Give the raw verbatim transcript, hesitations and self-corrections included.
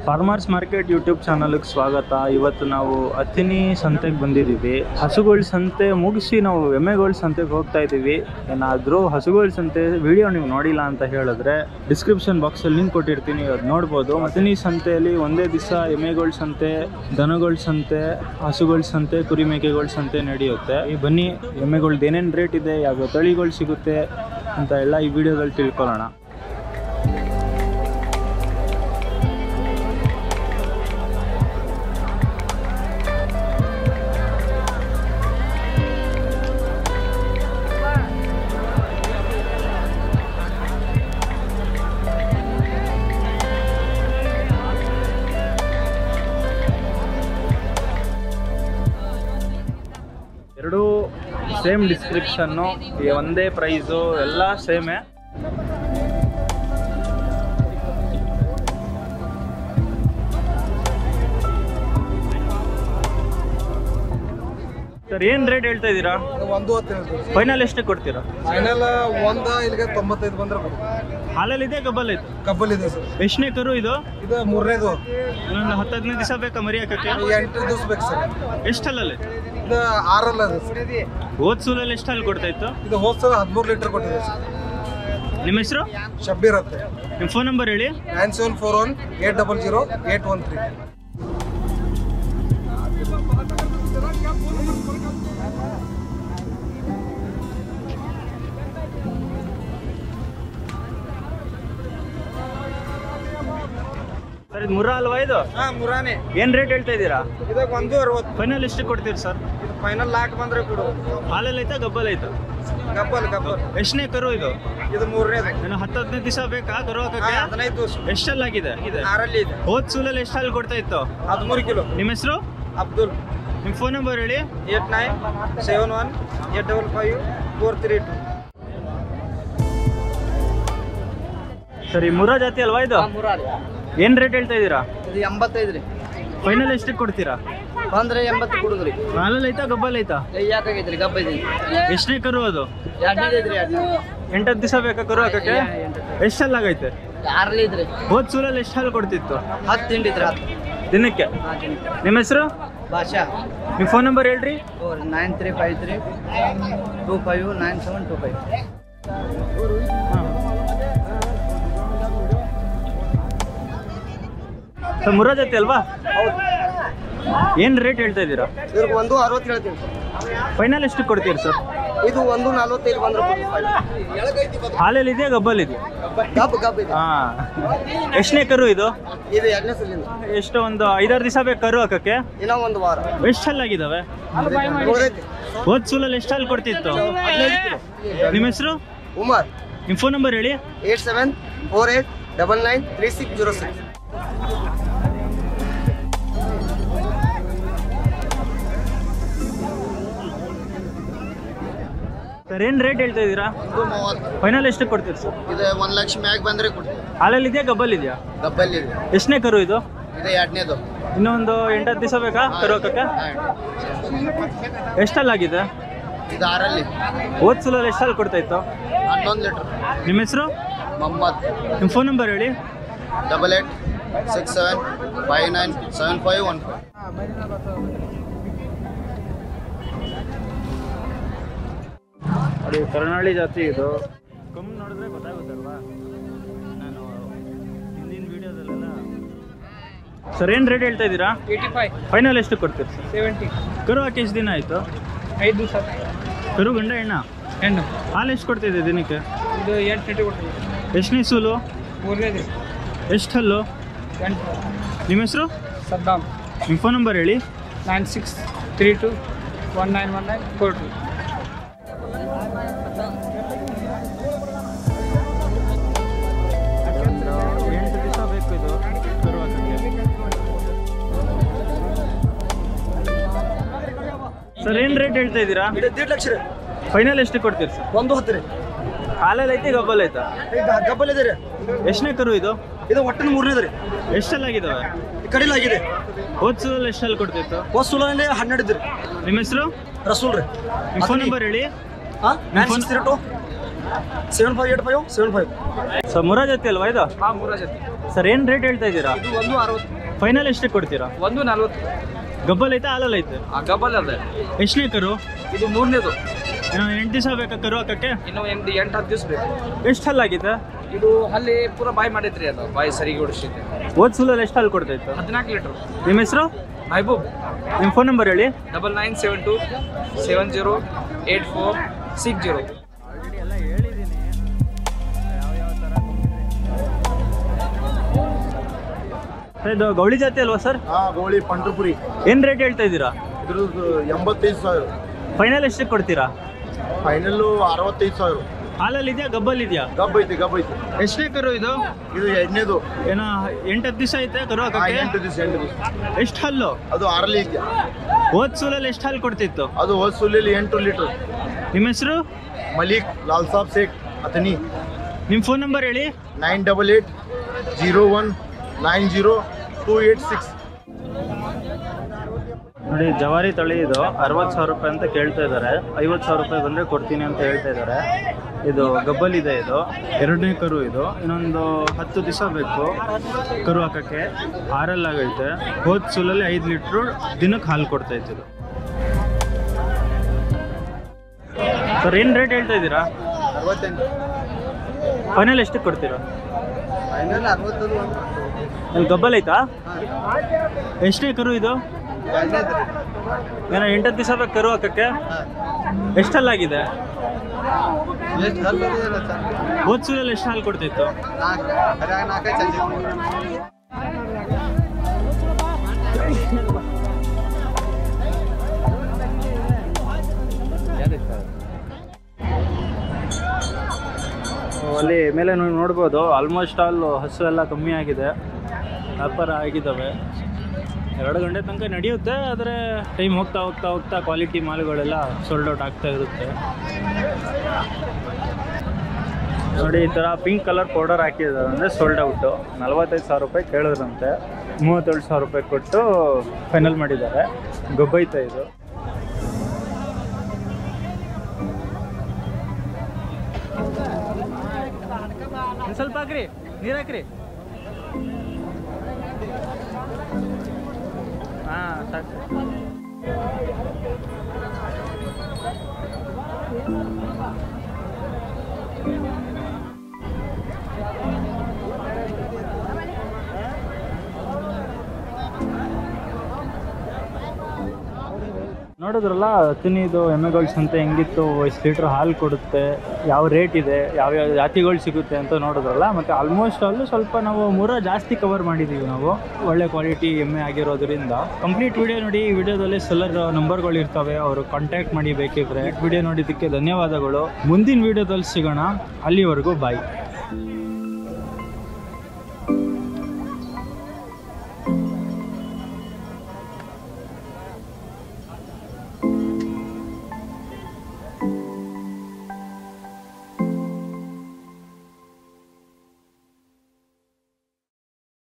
Farmers market YouTube ಚಾನಲ್ಗೆ ಸ್ವಾಗತ. ಇವತ್ತು ನಾವು ಅತ್ತಿನಿ ಸಂತೆಗೆ ಬಂದಿದ್ದೀವಿ. ಹಸುಗಳ ಸಂತೆ ಮುಗಿಸಿ ನಾವು ಎಮ್ಮೆಗಳ ಸಂತೆಗೆ ಹೋಗ್ತಾ ಇದ್ದೀವಿ. ಏನಾದರೂ ಹಸುಗಳ ಸಂತೆ ವಿಡಿಯೋ ನೀವು ನೋಡಿಲ್ಲ ಅಂತ ಹೇಳಿದ್ರೆ ಡಿಸ್ಕ್ರಿಪ್ಷನ್ ಬಾಕ್ಸಲ್ಲಿ ಲಿಂಕ್ ಕೊಟ್ಟಿರ್ತೀನಿ, ಅದು ನೋಡ್ಬೋದು. ಅತ್ತಿನಿ ಸಂತೆಯಲ್ಲಿ ಒಂದೇ ದಿವಸ ಎಮ್ಮೆಗಳ ಸಂತೆ, ದನಗಳ ಸಂತೆ, ಹಸುಗಳ ಸಂತೆ, ಕುರಿ ಮೇಕೆಗಳ ಸಂತೆ ನಡೆಯುತ್ತೆ. ಈ ಬನ್ನಿ ಎಮ್ಮೆಗಳ್ದು ಏನೇನು ರೇಟ್ ಇದೆ, ಯಾವ ತಳಿಗಳು ಸಿಗುತ್ತೆ ಅಂತ ಎಲ್ಲ ಈ ವಿಡಿಯೋದಲ್ಲಿ ತಿಳ್ಕೊಳ್ಳೋಣ. ಎರಡು ಸೇಮ್ ಡಿಸ್ಕ್ರಿಪ್ಷನ್ನು, ಒಂದೇ ಪ್ರೈಸು, ಎಲ್ಲ ಸೇಮೇ. ಸರ್ ಏನು ರೇಟ್ ಹೇಳ್ತಾ ಇದ್ದೀರಾ? ಒಂದು ಹತ್ತು. ಫೈನಲ್ ಎಷ್ಟು ಕೊಡ್ತೀರಾ? ಫೈನಲ್ ಒಂದ ಇಲ್ಲಿಗೆ ತೊಂಬತ್ತೈದು ಬಂದ್ರೆ ಹಾಲಲ್ಲಿ ಇದೆ, ಕಬ್ಬಲ್ ಐತೆ? ಕಬ್ಬಲ್ ಇದೆ ಸರ್. ಎಷ್ಟನೇ ಕರು ಇದು? ಇದು ಮೂರನೇದು. ಇನ್ನೊಂದು ಹತ್ತು ಹದಿನೈದು ದಿವಸ ಬೇಕಾ ಮರಿ ಹಾಕಕ್ಕೆ? ಎಂಟು ದಿವಸ ಬೇಕು ಸರ್. ಎಷ್ಟು ಹಲ್ಲಲ್ಲಿ? ಇದು ಆರಲ್ಲ ಅದು ಸರ್. ಹೋದ್ ಸೂಲಲ್ಲಿ ಎಷ್ಟು ಹಾಲು ಕೊಡ್ತಾ ಇತ್ತು? ಇದು ಹೋದ್ ಸಲ ಹದಿಮೂರು ಲೀಟರ್ ಕೊಟ್ಟಿದೆ ಸರ್. ನಿಮ್ಮ ಹೆಸರು? ಶಬ್ಬೀರ್ ಅಂತ. ನಿಮ್ಮ ಫೋನ್ ನಂಬರ್ ಹೇಳಿ. Nine seven four one eight double zero eight one three. Sir ಇದು ಮುರಾ ಅಲ್ವಾ ಇದು? ಹಾ ಮುರಾನೆ. ಏನ್ ರೇಟ್ ಹೇಳ್ತಾ ಇದ್ದೀರಾ? ಇದಕ್ಕೆ ಒಂದು ಅರವತ್ತು. ಫೈನಲ್ ಎಷ್ಟು ಕೊಡ್ತೀರಿ ಸರ್? ಇದು ಫೈನಲ್ ಲಾಕ್ ಬಂದ್ರೆ ಕೊಡು. ಹಾಲಲ್ಲಿ ಐತಾ ಗಬ್ಬಲ್ ಐತಾ? ಗಬ್ಬಲ್ ಗಬ್ಬಲ್. ಎಷ್ಟನೇ ಕರು ಇದು? ಇದು ಮೂರನೇದು. ಇನ್ನು ಹತ್ತು ಹದಿನೈದು ದಿವಸ ಬೇಕಾ ಕರು ಹಾಕಕ್ಕೆ? ಹದಿನೈದು ದಿವಸ. ಎಷ್ಟಲ್ಲಾಗಿದೆ? ಇದೆ ಆರಲ್ಲಿ ಇದೆ. ಹೋದ್ ಸೂಲಲ್ಲಿ ಎಷ್ಟು ಹಾಲು ಕೊಡ್ತಾ ಇತ್ತು? ಹದಿಮೂರು ಕಿಲೋ. ನಿಮ್ಮ ಹೆಸರು? ಅಬ್ದುಲ್. ನಿಮ್ಮ ಫೋನ್ ನಂಬರ್ ಹೇಳಿ. Eight nine seven one eight double five four three two. ಸರಿ ಮುರಾ ಜಾತಿ ಅಲ್ವಾ ಇದು? ಏನ್ ರೇಟ್ ಹೇಳ್ತಾ ಇದ್ದೀರಾ? ಇದು ಎಂಬತ್ತೈದು ರೀ. ಫೈನಲ್ ಎಷ್ಟಕ್ಕೆ ಕೊಡ್ತೀರಾ? ಬಂದ್ರೆ ಎಂಬತ್ತು ಕೊಡುದ್ರಿ. ಹಾಲಲ್ಲಿ ಐತಾ ಗಬ್ಬಲ್ ಐತಾ? ಯಾಕಾಗೈತ್ರಿ ಗಬ್ಬ ಐತಿ. ಎಷ್ಟನೇ ಕರು ಅದು? ಎರಡನೇದು ಐತ್ರಿ. ಎರಡು ಎಂಟತ್ತು ದಿವಸ ಬೇಕಾ ಕರು ಹಾಕಕ್ಕೆ? ಎಷ್ಟೆಲ್ಲ ಆಗೈತೆ? ಆರಲ್ಲಿ ಇದ್ರಿ. ಹೋದ್ ಸೂಲಲ್ಲಿ ಎಷ್ಟು ಹಾಲು ಕೊಡ್ತಿತ್ತು? ಹತ್ತು ತಿಂಡಿ ಇದ್ರಿ. ಹತ್ತು ದಿನಕ್ಕೆ. ನಿಮ್ಮ ಹೆಸರು? ಭಾಷಾ. ನಿಮ್ಮ ಫೋನ್ ನಂಬರ್ ಹೇಳ್ರಿ. Nine three five three two five nine seven two five. Sir Murrah ಜಾತಿ ಅಲ್ವಾ? ಏನು ರೇಟ್ ಹೇಳ್ತಾ ಇದ್ದೀರಾ? ಇದಕ್ಕೆ ಒಂದು ಅರವತ್ತು ಹೇಳ್ತೀನಿ. ಫೈನಲ್ ಎಷ್ಟು ಕೊಡ್ತೀರಿ ಸರ್? ಇದು ಒಂದು ನಲ್ವತ್ತೈದು ಬಂದ್ರೆ ಹಾಲಲ್ಲಿ ಇದೆಯಾ ಗಬ್ಬಲ್ ಇದೆಯಾ? ಗಬ್ಬ ಗಬ್ಬ ಇದೆ. ಹಾಂ. ಎಷ್ಟನೇ ಕರು ಇದು? ಇದು ಎರಡನೇ ಸಲಿಂದ. ಎಷ್ಟು ಒಂದು ಐದಾರು ದಿವಸ ಬೇಕು ಕರು ಹಾಕಕ್ಕೆ? ಇನ್ನೂ ಒಂದು ವಾರ. ಎಷ್ಟು ಹಲ್ಲಾಗಿದ್ದಾವೆ? ಹೋದ್ ಸೂಲಲ್ಲಿ ಎಷ್ಟು ಹಾಲು ಕೊಡ್ತಿತ್ತು? ನಿಮ್ಮ ಹೆಸರು? ಉಮರ್. ನಿಮ್ಮ ಫೋನ್ ನಂಬರ್ ಹೇಳಿ. Eight seven four eight double nine three six zero six. Sir ಏನು ರೇಟ್ ಹೇಳ್ತಾ ಇದ್ದೀರಾ? ಫೈನಲ್ ಎಷ್ಟು ಕೊಡ್ತೀರಿ ಸರ್? ಇದು ಒಂದು ಲಕ್ಷ ಮ್ಯಾಗ್ ಬಂದರೆ ಕೊಡ್ತೀವಿ. ಹಾಲಲ್ಲಿ ಇದೆಯಾ ಗಬ್ಬಲ್ ಇದೆಯಾ? ಗಬ್ಬಲ್ ಇದೆ. ಎಷ್ಟನೇ ಕರು ಇದು? ಇದು ಎರಡನೇದು. ಇನ್ನೊಂದು ಎಂಟತ್ತು ದಿವಸ ಬೇಕಾ ಕರು ಹಾಕಕ್ಕೆ? ಎಷ್ಟಲ್ಲಾಗಿದೆ? ಇದು ಆರಲ್ಲಿ. ಹೋದ್ ಸೂಲಲ್ಲಿ ಎಷ್ಟು ಹಾಲು ಕೊಡ್ತಾ ಇತ್ತು? ಹನ್ನೊಂದು ಲೀಟ್ರ್. ನಿಮ್ಮ ಹೆಸರು? ಮೊಹಮ್ಮದ್. ನಿಮ್ಮ ಫೋನ್ ನಂಬರ್ ಹೇಳಿ. Double eight six seven five nine seven five one five. ಅದು ಕರ್ನಾಳಿ ಜಾತಿ ಇದು. ಕಮ್ಮಿ ನೋಡಿದ್ರೆ ಗೊತ್ತಾಗುತ್ತಲ್ವಾ? ನಾನು ಹಿಂದಿನ ವಿಡಿಯೋದಲ್ಲೆಲ್ಲ. ಸರ್ ಏನು ರೇಟ್ ಹೇಳ್ತಾ ಇದ್ದೀರಾ? Eighty five. ಫೈನಲ್ ಎಷ್ಟು ಕೊಡ್ತೀರಿ ಸರ್? ಸೆವೆಂಟಿ. ಕರು ಹಾಕಿ ಎಷ್ಟು ದಿನ ಆಯಿತು? ಐದು ದಿವಸ. ಕರು ಗಂಡ ಹೆಣ್ಣ? ಹೆಣ್ಣು. ಹಾಲು ಎಷ್ಟು ಕೊಡ್ತಿದೆ ದಿನಕ್ಕೆ? ಇದು ಎಂಟು ಲೀಟರ್ ಕೊಡ್ತೀವಿ. ಎಷ್ಟನೇ ಸೂಲು? ಮೂರನೇದು. ಎಷ್ಟು ಹಲ್ಲು? ಎಂಟು. ನಿಮ್ಮ ಹೆಸರು? ಸದ್ದಾಮ್. ನಿಮ್ಮ ಫೋನ್ ನಂಬರ್ ಹೇಳಿ. Nine six three two one nine one nine four two. ಎಂಟು ದಿವಸ ಬೇಕು ಇದು ಕರು ಹಾಕಕ್ಕೆ. ಸರ್ ಏನು ರೇಟ್ ಹೇಳ್ತಾ ಇದ್ದೀರಾ? ದೇಡ್ ಲಕ್ಷ ರೀ. ಫೈನಲ್ ಎಷ್ಟು ಕೊಡ್ತೀರಿ ಸರ್? ಒಂದು ಹತ್ತು ರೀ. ಹಾಲಲ್ಲಿ ಐತಿ ಗಬ್ಬಲ್ ಐತಾ? ಗಬ್ಬಲ್ ಇದೆ ರೀ. ಎಷ್ಟನೇ ಕರು ಇದು? ಇದು ಒಟ್ಟಿನ ಮೂರನೇದು ರೀ. ಎಷ್ಟೆಲ್ಲಾಗಿದ್ದಾವೆ? ಕಡಿಲಾಗಿದೆ. ಹೋದ್ ಸೂಲಲ್ಲಿ ಎಷ್ಟು ಹಾಲು ಕೊಡ್ತಿತ್ತು? ಹೋದ್ ಸೂಲಲ್ಲಿ ಹನ್ನೆರಡು ಇದ್ರಿ. ನಿಮ್ಮ ಹೆಸರು? ರಸೂಲ್ ರೀ. ನಿಮ್ಮ ಫೋನ್ ನಂಬರ್ ಹೇಳಿ. ಹಾಂ nine six three two seven five eight five seven five. Sir Murrah ಜೊತೆ ಅಲ್ವಾ ಇದು? ಹಾಂ ಮೂರ ಜೊತೆ. ಸರ್ ಏನು ರೇಟ್ ಹೇಳ್ತಾ ಇದ್ದೀರಾ? ಇದು ಒಂದು ಅರವತ್ತು. ಫೈನಲ್ ಎಷ್ಟಕ್ಕೆ ಕೊಡ್ತೀರಾ? ಒಂದು ನಲ್ವತ್ತು. ಗಬ್ಬಲ್ ಐತೆ ಹಾಲಲ್ಲಿ ಐತೆ? ಆ ಗಬ್ಬಲ್ ಅದೇ. ಎಷ್ಟನೇ ಕರು ಇದು? ಮೂರನೇದು. ಏನೋ ಎಂಟು ದಿವಸ ಬೇಕಾ ಕರು ಹಾಕಕ್ಕೆ? ಇನ್ನು ಎಂಟು ಎಂಟು ಹತ್ತು ದಿವಸ ಬೇಕು. ಎಷ್ಟು ಹಲ್ಲಾಗಿದೆ ಇದು? ಅಲ್ಲಿ ಪೂರ ಬಾಯಿ ಮಾಡೈತ್ರಿ, ಅದು ಬಾಯಿ ಸರಿಗೆ ಹೊಡಿಸಿದ್ದೆ. ಹೋದ್ ಸೂಲಲ್ಲಿ ಎಷ್ಟು ಹಾಲು ಕೊಡ್ತಾಯಿತ್ತು? ಹದಿನಾಲ್ಕು ಲೀಟ್ರ್. ನಿಮ್ಮ ಹೆಸರು? ಮೈಬೂಬ್. ನಿಮ್ಮ ಫೋನ್ ನಂಬರ್ ಹೇಳಿ. Double nine seven two seven zero eight four six zero. ಎಲ್ಲ ಹೇಳಿದ್ದೀನಿ ಯಾವ ಯಾವ ಥರ. ಇದು ಗೌಳಿ ಜಾತಿ ಅಲ್ವಾ ಸರ್? ಹಾಂ, ಗೋಳಿ ಪಂಡ್ರಪುರಿ. ಏನು ರೇಟ್ ಹೇಳ್ತಾ ಇದ್ದೀರಾ? ಇದ್ರದ್ದು ಎಂಬತ್ತೈದು ಸಾವಿರ. ಫೈನಲ್ ಎಷ್ಟಕ್ಕೆ ಕೊಡ್ತೀರಾ? ಫೈನಲ್ಲು ಅರವತ್ತೈದು ಸಾವಿರ. ಹಾಲಲ್ಲಿ ಇದೆಯಾ ಗಬ್ಬಲ್ ಇದೆಯಾ? ಗಬ್ಬ ಐತಿ, ಗಬ್ಬ ಐತಿ. ಎಷ್ಟನೇ ಕರು ಇದು? ಇದು ಎರಡನೇದು. ಏನೋ ಎಂಟು ಹತ್ತು ದಿವಸ ಐತೆ ಕರು ಹಾಂ, ಹಾಕಕ್ಕೆ? ಎಂಟು ದಿವಸ ಎಂಟು ದಿವಸ. ಎಷ್ಟು ಹಲ್ಲು? ಅದು ಆರಲ್ಲಿ ಇದೆಯಾ? ಹೋದ್ ಸೂಲಲ್ಲಿ ಎಷ್ಟು ಹಾಲು ಕೊಡ್ತಿತ್ತು? ಅದು ಹೋದ್ ಸುಲಿಯಲ್ಲಿ ಎಂಟು ಲೀಟ್ರ್. ನಿಮ್ಮ ಹೆಸರು? ಮಲಿಕ್ ಲಾಲ್ ಸಾಬ್ ಸೇಠ್ ಅತನಿ. ನಿಮ್ಮ ಫೋನ್ ನಂಬರ್ ಹೇಳಿ. Nine double eight zero one nine zero two eight six. ನೋಡಿ, ಜವಾರಿ ತಳಿ ಇದು ಅರವತ್ತು ಸಾವಿರ ರೂಪಾಯಿ ಅಂತ ಕೇಳ್ತಾ ಇದ್ದಾರೆ. ಐವತ್ತು ಸಾವಿರ ರೂಪಾಯಿ ಬಂದರೆ ಕೊಡ್ತೀನಿ ಅಂತ ಹೇಳ್ತಾ ಇದ್ದಾರೆ. ಇದು ಗಬ್ಬಲ್ ಇದೆ. ಇದು ಎರಡನೇ ಕರು. ಇದು ಇನ್ನೊಂದು ಹತ್ತು ದಿವಸ ಬೇಕು ಕರು ಹಾಕೋಕ್ಕೆ. ಆರಲ್ಲಾಗೈತೆ. ಹೋದ ಸೂಲಲ್ಲಿ ಐದು ಲೀಟ್ರು ದಿನಕ್ಕೆ ಹಾಲು ಕೊಡ್ತಾಯಿತ್ತು ಇದು. ಸರ್, ಏನು ರೇಟ್ ಹೇಳ್ತಾ ಇದ್ದೀರಾ? ಅರವತ್ತೆಂಟು. ಫೈನಲ್ ಎಷ್ಟಕ್ಕೆ ಕೊಡ್ತೀರಾ? ಫೈನಲ್ ಅರವತ್ತದು. ಅಲ್ಲಿ ಗಬ್ಬಲ್ ಐತಾ? ಎಷ್ಟೇ ಕರು ಇದು? ಏನೋ ಎಂಟತ್ತು ದಿವಸ ಬೇಕು ಕರು ಹಾಕಕ್ಕೆ. ಎಷ್ಟಲ್ಲಾಗಿದೆ? ಹೋದ ಸೂಲಲ್ಲಿ ಎಷ್ಟು ಹಾಲು ಕೊಡ್ತಿತ್ತು? ಅಲ್ಲಿ ಮೇಲೆ ನೀವು ನೋಡ್ಬೋದು, ಆಲ್ಮೋಸ್ಟ್ ಆಲ್ ಹಸು ಎಲ್ಲ ಕಮ್ಮಿ ಆಗಿದೆ, ವ್ಯಾಪಾರ ಆಗಿದ್ದಾವೆ. ಎರಡು ಗಂಟೆ ತನಕ ನಡೆಯುತ್ತೆ. ಆದರೆ ಟೈಮ್ ಹೋಗ್ತಾ ಹೋಗ್ತಾ ಹೋಗ್ತಾ ಕ್ವಾಲಿಟಿ ಮಾಲುಗಳೆಲ್ಲ ಸೋಲ್ಡ್ ಔಟ್ ಆಗ್ತಾ ಇರುತ್ತೆ. ನೋಡಿ, ಈ ಥರ ಪಿಂಕ್ ಕಲರ್ ಪೌಡರ್ ಹಾಕಿದ್ದಾರೆ ಅಂದರೆ ಸೋಲ್ಡ್ ಔಟು. ನಲ್ವತ್ತೈದು ಸಾವಿರ ರೂಪಾಯಿ ಕೇಳಿದ್ರಂತೆ. ಮೂವತ್ತೇಳು ಸಾವಿರ ರೂಪಾಯಿ ಕೊಟ್ಟು ಫೈನಲ್ ಮಾಡಿದ್ದಾರೆ. ಗೊಬ್ಬೈತೆ ಇದು. ಸ್ವಲ್ಪ ಹಾಕ್ರಿ, ನೀರು ಹಾಕ್ರಿ. ಹಾಂ, ಸಾಕು. ನೋಡಿದ್ರಲ್ಲ ಅತನಿದು ಎಮ್ಮೆಗಳ ಸಂತೆ ಹೆಂಗಿತ್ತು, ಎಷ್ಟು ಲೀಟ್ರ್ ಹಾಲು ಕೊಡುತ್ತೆ, ಯಾವ ರೇಟ್ ಇದೆ, ಯಾವ್ಯಾವ ಜಾತಿಗಳು ಸಿಗುತ್ತೆ ಅಂತ ನೋಡಿದ್ರಲ್ಲ. ಮತ್ತು ಆಲ್ಮೋಸ್ಟ್ ಅಲ್ಲೂ ಸ್ವಲ್ಪ ನಾವು ಮೂರ ಜಾಸ್ತಿ ಕವರ್ ಮಾಡಿದ್ದೀವಿ ನಾವು, ಒಳ್ಳೆ ಕ್ವಾಲಿಟಿ ಎಮ್ಮೆ ಆಗಿರೋದ್ರಿಂದ. ಕಂಪ್ಲೀಟ್ ವಿಡಿಯೋ ನೋಡಿ. ಈ ವಿಡಿಯೋದಲ್ಲಿ ಸೆಲ್ಲರ್ ನಂಬರ್ಗಳು ಇರ್ತವೆ, ಅವರು ಕಾಂಟ್ಯಾಕ್ಟ್ ಮಾಡಿ ಬೇಕಿದ್ರೆ. ವಿಡಿಯೋ ನೋಡಿದ್ದಕ್ಕೆ ಧನ್ಯವಾದಗಳು. ಮುಂದಿನ ವಿಡಿಯೋದಲ್ಲಿ ಸಿಗೋಣ. ಅಲ್ಲಿವರೆಗೂ ಬಾಯ್.